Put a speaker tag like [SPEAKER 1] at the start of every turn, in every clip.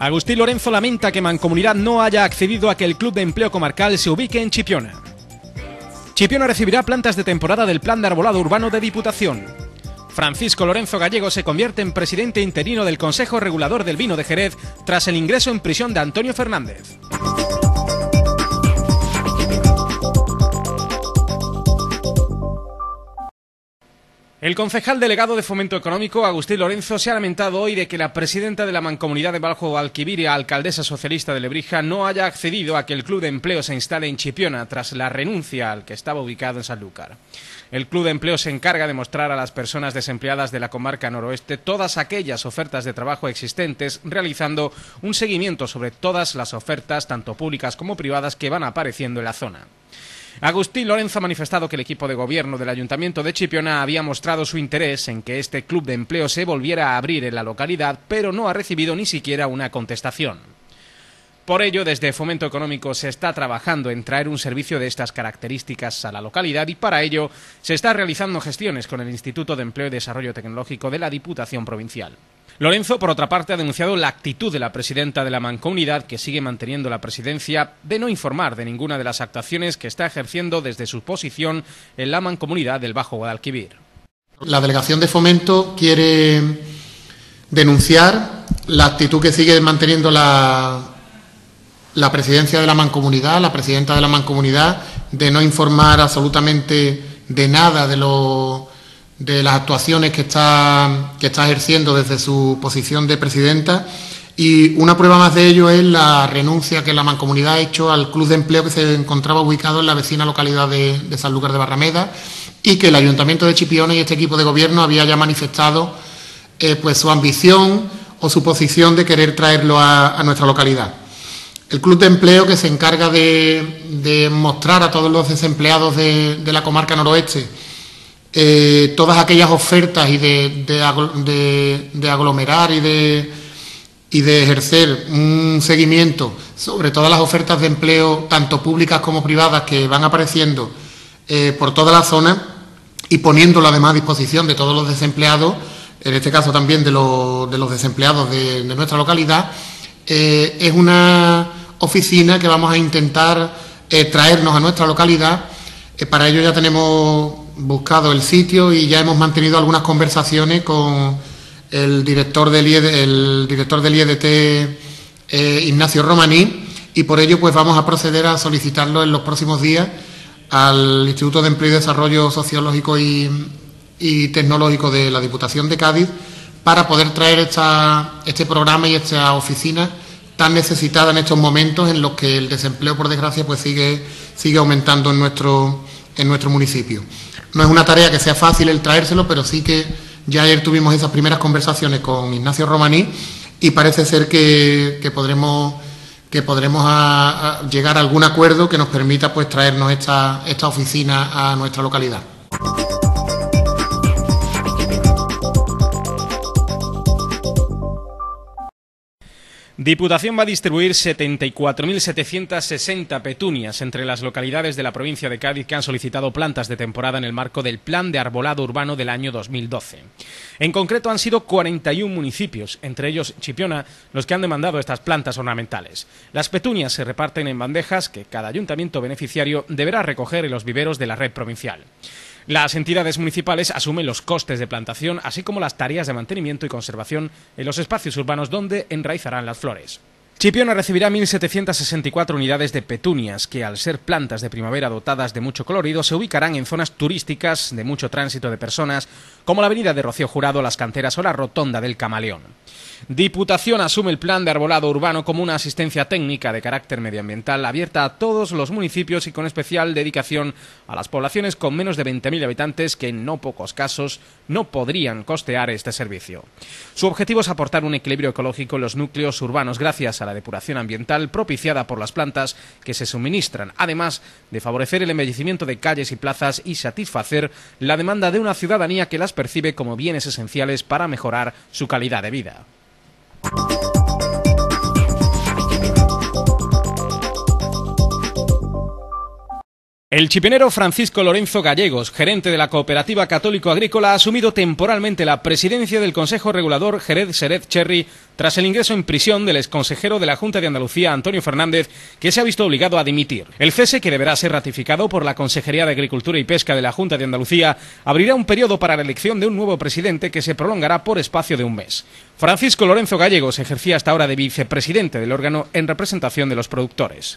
[SPEAKER 1] Agustín Lorenzo lamenta que Mancomunidad no haya accedido a que el Club de Empleo Comarcal se ubique en Chipiona. Chipiona recibirá plantas de temporada del Plan de Arbolado Urbano de Diputación. Francisco Lorenzo Gallego se convierte en presidente interino del Consejo Regulador del Vino de Jerez tras el ingreso en prisión de Antonio Fernández. El concejal delegado de Fomento Económico, Agustín Lorenzo, se ha lamentado hoy de que la presidenta de la Mancomunidad de Bajo Guadalquivir y alcaldesa socialista de Lebrija no haya accedido a que el Club de Empleo se instale en Chipiona tras la renuncia al que estaba ubicado en Sanlúcar. El Club de Empleo se encarga de mostrar a las personas desempleadas de la comarca noroeste todas aquellas ofertas de trabajo existentes, realizando un seguimiento sobre todas las ofertas, tanto públicas como privadas, que van apareciendo en la zona. Agustín Lorenzo ha manifestado que el equipo de gobierno del Ayuntamiento de Chipiona había mostrado su interés en que este club de empleo se volviera a abrir en la localidad, pero no ha recibido ni siquiera una contestación. Por ello, desde Fomento Económico se está trabajando en traer un servicio de estas características a la localidad y para ello se está realizando gestiones con el Instituto de Empleo y Desarrollo Tecnológico de la Diputación Provincial. Lorenzo, por otra parte, ha denunciado la actitud de la presidenta de la Mancomunidad, que sigue manteniendo la presidencia, de no informar de ninguna de las actuaciones que está ejerciendo desde su posición en la Mancomunidad del Bajo Guadalquivir.
[SPEAKER 2] La delegación de Fomento quiere denunciar la actitud que sigue manteniendo la presidencia de la Mancomunidad, la presidenta de la Mancomunidad, de no informar absolutamente de nada de las actuaciones que está ejerciendo desde su posición de presidenta, y una prueba más de ello es la renuncia que la Mancomunidad ha hecho al Club de Empleo que se encontraba ubicado en la vecina localidad de Sanlúcar de Barrameda y que el Ayuntamiento de Chipiona y este equipo de gobierno había ya manifestado pues su ambición o su posición de querer traerlo a nuestra localidad. El Club de Empleo, que se encarga de mostrar a todos los desempleados de la comarca noroeste todas aquellas ofertas y de aglomerar y de ejercer un seguimiento sobre todas las ofertas de empleo, tanto públicas como privadas, que van apareciendo por toda la zona, y poniéndolo además a disposición de todos los desempleados, en este caso también de los desempleados de nuestra localidad. Es una oficina que vamos a intentar traernos a nuestra localidad. Para ello ya tenemos buscado el sitio y ya hemos mantenido algunas conversaciones con el director del IEDT, Ignacio Romaní, y por ello pues vamos a proceder a solicitarlo en los próximos días al Instituto de Empleo y Desarrollo Sociológico y Tecnológico de la Diputación de Cádiz, para poder traer este programa y esta oficina tan necesitada en estos momentos en los que el desempleo, por desgracia, pues sigue aumentando en nuestro municipio. No es una tarea que sea fácil el traérselo, pero sí que ya ayer tuvimos esas primeras conversaciones con Ignacio Romaní y parece ser que podremos llegar a algún acuerdo que nos permita pues traernos esta oficina a nuestra localidad.
[SPEAKER 1] Diputación va a distribuir 74.760 petunias entre las localidades de la provincia de Cádiz que han solicitado plantas de temporada en el marco del Plan de Arbolado Urbano del año 2012. En concreto han sido 41 municipios, entre ellos Chipiona, los que han demandado estas plantas ornamentales. Las petunias se reparten en bandejas que cada ayuntamiento beneficiario deberá recoger en los viveros de la red provincial. Las entidades municipales asumen los costes de plantación, así como las tareas de mantenimiento y conservación en los espacios urbanos donde enraizarán las flores. Chipiona recibirá 1.764 unidades de petunias que, al ser plantas de primavera dotadas de mucho colorido, se ubicarán en zonas turísticas de mucho tránsito de personas, como la avenida de Rocío Jurado, Las Canteras o la Rotonda del Camaleón. Diputación asume el Plan de Arbolado Urbano como una asistencia técnica de carácter medioambiental abierta a todos los municipios y con especial dedicación a las poblaciones con menos de 20.000 habitantes que en no pocos casos no podrían costear este servicio. Su objetivo es aportar un equilibrio ecológico en los núcleos urbanos gracias a la depuración ambiental propiciada por las plantas que se suministran, además de favorecer el embellecimiento de calles y plazas y satisfacer la demanda de una ciudadanía que las percibe como bienes esenciales para mejorar su calidad de vida. El chipionero Francisco Lorenzo Gallegos, gerente de la Cooperativa Católico Agrícola, ha asumido temporalmente la presidencia del Consejo Regulador Jerez Cherry tras el ingreso en prisión del exconsejero de la Junta de Andalucía, Antonio Fernández, que se ha visto obligado a dimitir. El cese, que deberá ser ratificado por la Consejería de Agricultura y Pesca de la Junta de Andalucía, abrirá un periodo para la elección de un nuevo presidente que se prolongará por espacio de un mes. Francisco Lorenzo Gallegos ejercía hasta ahora de vicepresidente del órgano en representación de los productores.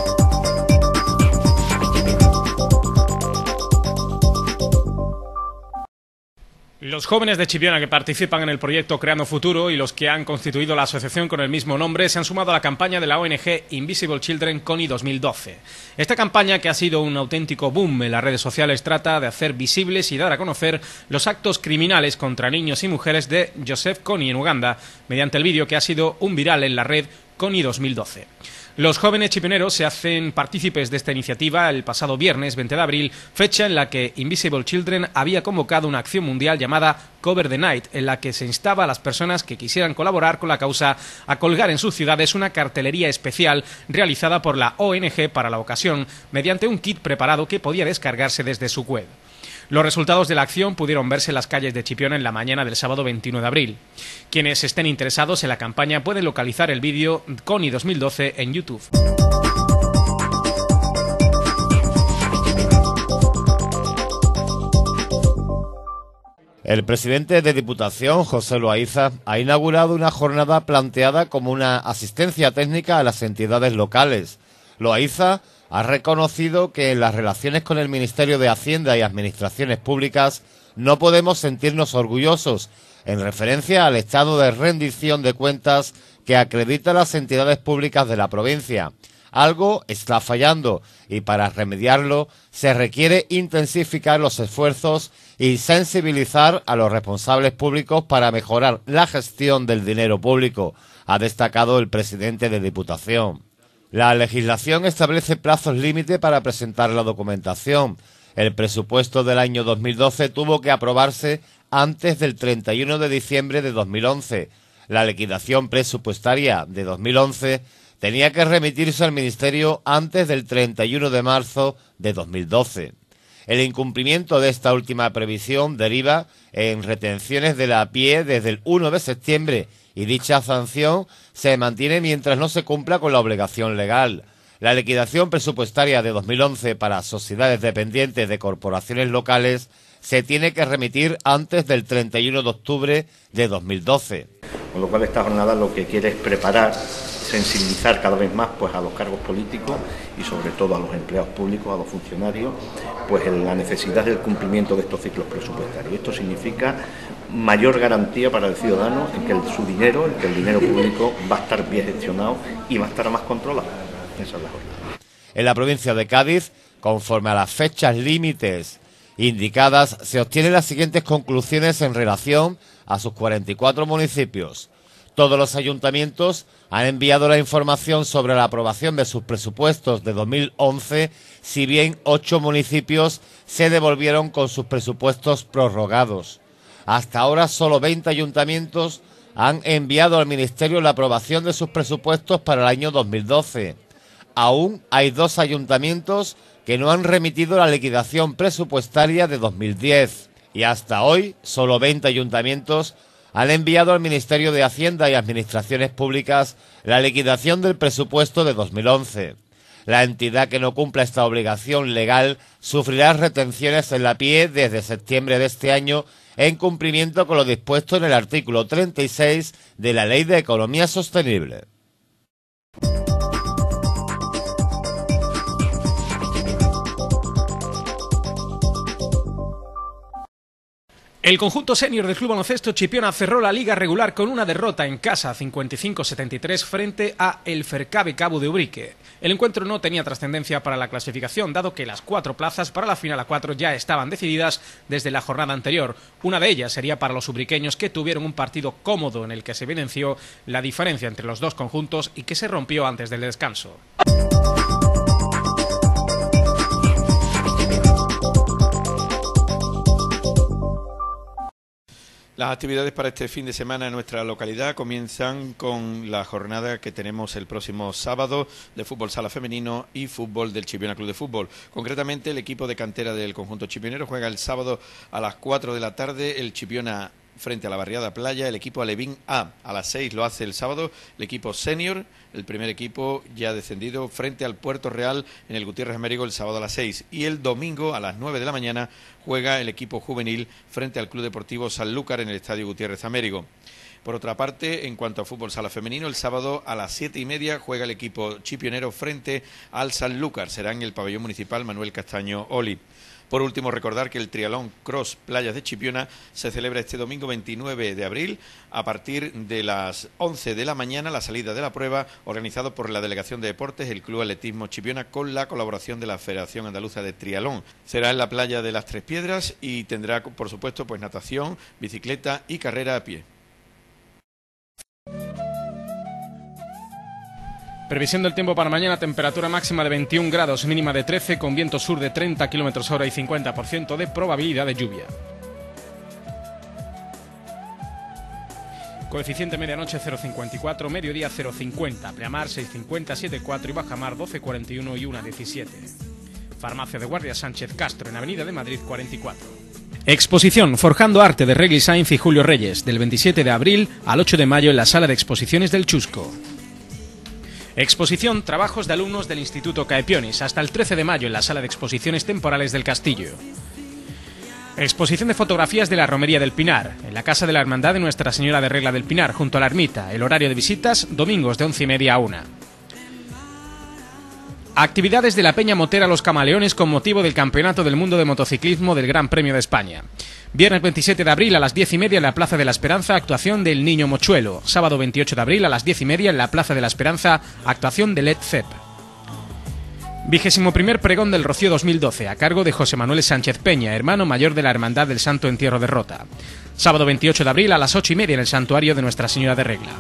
[SPEAKER 1] Los jóvenes de Chipiona que participan en el proyecto Creando Futuro y los que han constituido la asociación con el mismo nombre se han sumado a la campaña de la ONG Invisible Children CONI 2012. Esta campaña, que ha sido un auténtico boom en las redes sociales, trata de hacer visibles y dar a conocer los actos criminales contra niños y mujeres de Joseph Kony en Uganda, mediante el vídeo que ha sido un viral en la red CONI 2012. Los jóvenes chipioneros se hacen partícipes de esta iniciativa el pasado viernes 20 de abril, fecha en la que Invisible Children había convocado una acción mundial llamada Cover the Night, en la que se instaba a las personas que quisieran colaborar con la causa a colgar en sus ciudades una cartelería especial realizada por la ONG para la ocasión, mediante un kit preparado que podía descargarse desde su web. Los resultados de la acción pudieron verse en las calles de Chipiona en la mañana del sábado 21 de abril. Quienes estén interesados en la campaña pueden localizar el vídeo CONI 2012 en YouTube.
[SPEAKER 3] El presidente de Diputación, José Loaiza, ha inaugurado una jornada planteada como una asistencia técnica a las entidades locales. Loaiza ha reconocido que en las relaciones con el Ministerio de Hacienda y Administraciones Públicas no podemos sentirnos orgullosos, en referencia al estado de rendición de cuentas que acredita las entidades públicas de la provincia. Algo está fallando y para remediarlo se requiere intensificar los esfuerzos y sensibilizar a los responsables públicos para mejorar la gestión del dinero público, ha destacado el presidente de Diputación. La legislación establece plazos límite para presentar la documentación. El presupuesto del año 2012 tuvo que aprobarse antes del 31 de diciembre de 2011. La liquidación presupuestaria de 2011 tenía que remitirse al Ministerio antes del 31 de marzo de 2012. El incumplimiento de esta última previsión deriva en retenciones de la APIE desde el 1 de septiembre y dicha sanción se mantiene mientras no se cumpla con la obligación legal. La liquidación presupuestaria de 2011 para sociedades dependientes de corporaciones locales se tiene que remitir antes del 31 de octubre de 2012.
[SPEAKER 4] Con lo cual esta jornada lo que quiere es preparar, sensibilizar cada vez más pues a los cargos políticos y sobre todo a los empleados públicos, a los funcionarios, pues en la necesidad del cumplimiento de estos ciclos presupuestarios. Esto significa mayor garantía para el ciudadano en que su dinero, en que el dinero público va a estar bien gestionado y va a estar más controlado. Esa es la jornada.
[SPEAKER 3] En la provincia de Cádiz, conforme a las fechas límites indicadas, se obtienen las siguientes conclusiones en relación a sus 44 municipios. Todos los ayuntamientos han enviado la información sobre la aprobación de sus presupuestos de 2011, si bien 8 municipios se devolvieron con sus presupuestos prorrogados. Hasta ahora solo 20 ayuntamientos han enviado al Ministerio la aprobación de sus presupuestos para el año 2012. Aún hay 2 ayuntamientos que no han remitido la liquidación presupuestaria de 2010. Y hasta hoy solo 20 ayuntamientos han enviado al Ministerio de Hacienda y Administraciones Públicas la liquidación del presupuesto de 2011. La entidad que no cumpla esta obligación legal sufrirá retenciones en la PIE desde septiembre de este año, en cumplimiento con lo dispuesto en el artículo 36 de la Ley de Economía Sostenible.
[SPEAKER 1] El conjunto senior del Club Baloncesto Chipiona cerró la liga regular con una derrota en casa 55-73 frente a el Fercabe Cabo de Ubrique. El encuentro no tenía trascendencia para la clasificación, dado que las 4 plazas para la final A4 ya estaban decididas desde la jornada anterior. Una de ellas sería para los ubriqueños, que tuvieron un partido cómodo en el que se evidenció la diferencia entre los dos conjuntos y que se rompió antes del descanso.
[SPEAKER 5] Las actividades para este fin de semana en nuestra localidad comienzan con la jornada que tenemos el próximo sábado de fútbol sala femenino y fútbol del Chipiona Club de Fútbol. Concretamente, el equipo de cantera del conjunto chipionero juega el sábado a las 4 de la tarde, el Chipiona frente a la Barriada Playa, el equipo Alevín A. A las 6 lo hace el sábado el equipo senior, el primer equipo ya descendido, frente al Puerto Real en el Gutiérrez Américo el sábado a las 6. Y el domingo a las 9 de la mañana juega el equipo juvenil frente al Club Deportivo Sanlúcar en el Estadio Gutiérrez Américo. Por otra parte, en cuanto a fútbol sala femenino, el sábado a las 7:30 juega el equipo chipionero frente al Sanlúcar. Será en el pabellón municipal Manuel Castaño Oli. Por último, recordar que el Trialón Cross Playas de Chipiona se celebra este domingo 29 de abril a partir de las 11 de la mañana, la salida de la prueba, organizado por la Delegación de Deportes, el Club Atletismo Chipiona, con la colaboración de la Federación Andaluza de Trialón. Será en la playa de las Tres Piedras y tendrá, por supuesto, pues natación, bicicleta y carrera a pie.
[SPEAKER 1] Previsión del tiempo para mañana, temperatura máxima de 21 grados, mínima de 13, con viento sur de 30 km/h y 50% de probabilidad de lluvia. Coeficiente medianoche 0,54, mediodía 0,50, pleamar 6,50, 7,4 y bajamar 12,41 y 1,17. Farmacia de Guardia Sánchez Castro, en Avenida de Madrid 44. Exposición Forjando Arte de Regli Sainz y Julio Reyes, del 27 de abril al 8 de mayo en la Sala de Exposiciones del Chusco. Exposición Trabajos de alumnos del Instituto Caepionis, hasta el 13 de mayo en la Sala de Exposiciones Temporales del Castillo. Exposición de fotografías de la Romería del Pinar, en la Casa de la Hermandad de Nuestra Señora de Regla del Pinar, junto a la ermita. El horario de visitas, domingos de 11:30 a 1. Actividades de la Peña Motera Los Camaleones con motivo del Campeonato del Mundo de Motociclismo del Gran Premio de España. Viernes 27 de abril a las 10:30 en la Plaza de la Esperanza, actuación del Niño Mochuelo. Sábado 28 de abril a las 10:30 en la Plaza de la Esperanza, actuación de Led Zepp. 21º Pregón del Rocío 2012, a cargo de José Manuel Sánchez Peña, hermano mayor de la Hermandad del Santo Entierro de Rota. Sábado 28 de abril a las 8:30 en el Santuario de Nuestra Señora de Regla.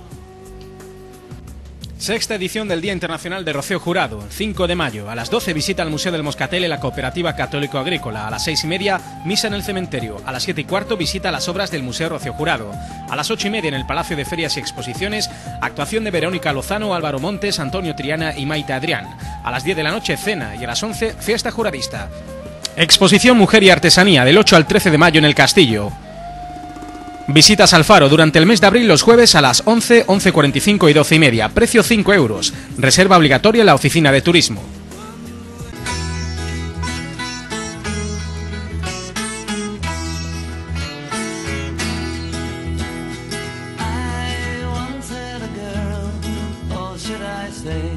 [SPEAKER 1] Sexta edición del Día Internacional de Rocío Jurado, 5 de mayo. A las 12 visita al Museo del Moscatel en la Cooperativa Católico Agrícola. A las 6:30, misa en el cementerio. A las 7:15, visita las obras del Museo Rocío Jurado. A las 8:30, en el Palacio de Ferias y Exposiciones, actuación de Verónica Lozano, Álvaro Montes, Antonio Triana y Maite Adrián. A las 10 de la noche, cena, y a las 11, fiesta juradista. Exposición Mujer y Artesanía, del 8 al 13 de mayo en el Castillo. Visitas al Faro durante el mes de abril los jueves a las 11, 11:45 y 12:30. Precio 5 euros. Reserva obligatoria en la oficina de turismo.
[SPEAKER 6] I once had a girl, or should I say